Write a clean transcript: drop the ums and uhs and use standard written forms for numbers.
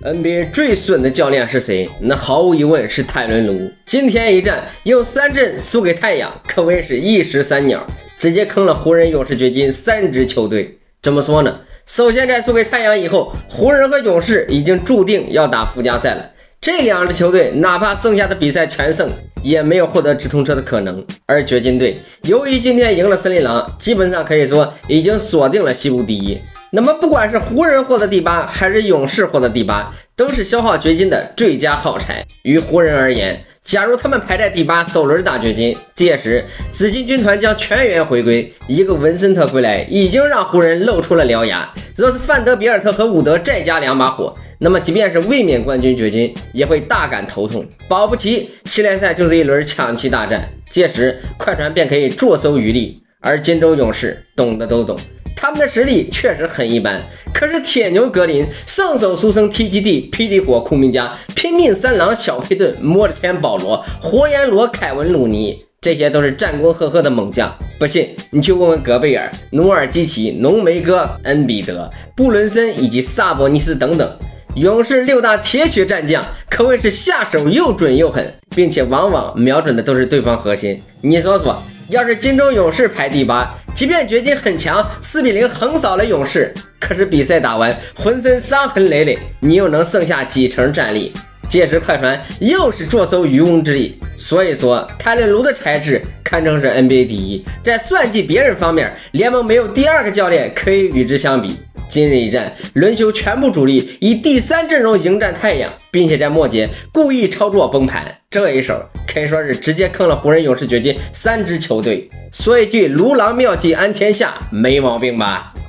NBA 最损的教练是谁？那毫无疑问是泰伦卢。今天一战用3阵输给太阳，可谓是一石三鸟，直接坑了湖人、勇士、掘金3支球队。怎么说呢？首先在输给太阳以后，湖人和勇士已经注定要打附加赛了。这2支球队哪怕剩下的比赛全胜，也没有获得直通车的可能。而掘金队由于今天赢了森林狼，基本上可以说已经锁定了西部第一。那么不管是湖人获得第8，还是勇士获得第8，都是消耗掘金的最佳耗材。于湖人而言，假如他们排在第8，首轮打掘金，届时紫金军团将全员回归，一个文森特归来已经让湖人露出了獠牙。若是范德比尔特和伍德再加2把火，那么即便是卫冕冠军掘金也会大感头痛。保不齐系列赛就是一轮抢七大战，届时快船便可以坐收渔利。而金州勇士懂的都懂，他们的实力确实很一般，可是铁牛格林、圣手书生 TGD、霹雳火库明加、拼命三郎小佩顿、摩尔天保罗、活阎罗凯文鲁尼，这些都是战功赫赫的猛将。不信你去问问戈贝尔、努尔基奇、浓眉哥、恩比德、布伦森以及萨博尼斯等等。勇士6大铁血战将可谓是下手又准又狠，并且往往瞄准的都是对方核心。你说说，要是金州勇士排第8，即便掘金很强，4比0横扫了勇士，可是比赛打完浑身伤痕累累，你又能剩下几成战力？届时快船又是坐收渔翁之利。所以说泰伦卢的才智堪称是 NBA 第一，在算计别人方面，联盟没有第2个教练可以与之相比。今日一战轮休全部主力以第3阵容迎战太阳，并且在末节故意操作崩盘，这一手可以说是直接坑了湖人、勇士、掘金3支球队。说一句卢郎妙计安天下，没毛病吧？